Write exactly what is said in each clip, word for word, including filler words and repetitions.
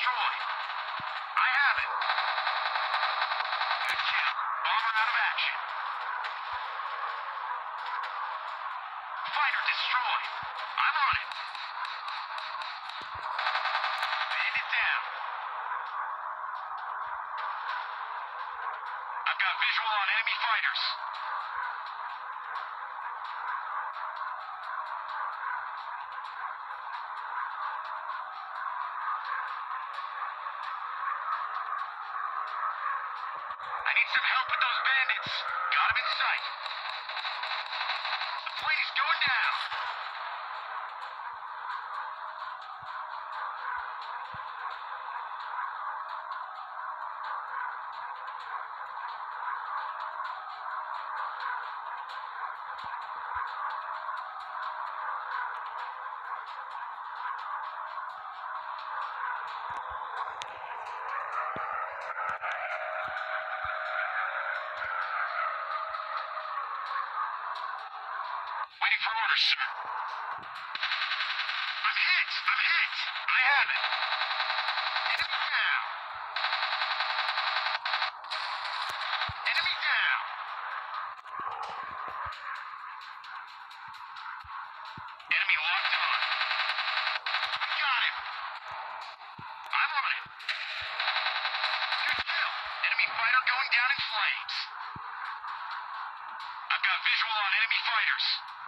destroyed. I have it. Good kill. Bomber out of action. Fighter destroyed. I'm on it. Bandit down. I've got visual on enemy fighters. I need some help with those bandits. Got him in sight. The plane is going down. Waiting for orders, sir. I'm hit! I'm hit! I have it! Enemy down! Enemy down! Enemy locked on. I got him! I'm on it! Good kill! Enemy fighter going down in flames. I've got visual on enemy fighters.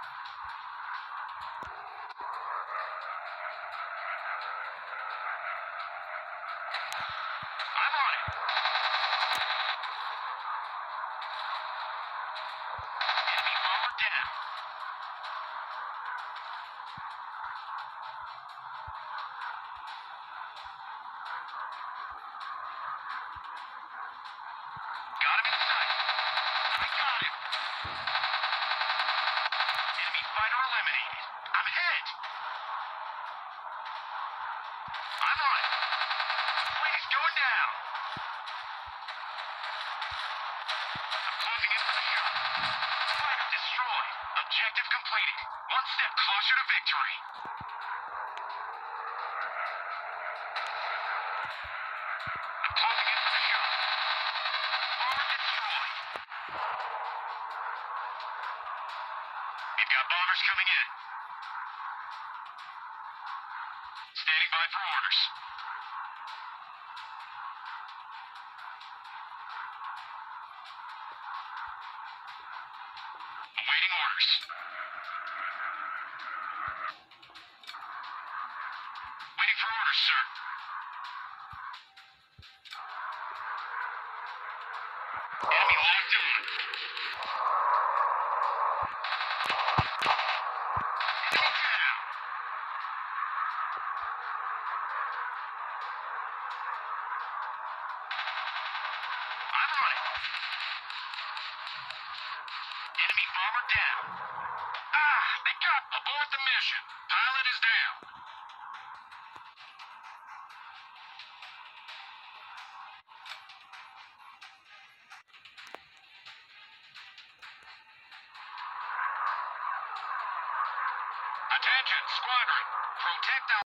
I'm on it. Enemy bomber down. Got him in sight. I got him. Enemy fighter eliminated. I'm hit. I'm on it. The plane is going down. I'm closing in for the shot. Fighter destroyed. Objective completed. One step closer to victory. I'm closing in for the shot. Bomber destroyed. We've got bombers coming in. Standing by for orders. Awaiting orders. Waiting for orders, sir. Enemy locked on. Enemy down. I'm on it. Enemy bomber down. Ah, they got abort the mission. Pilot is down. Attention, squadron.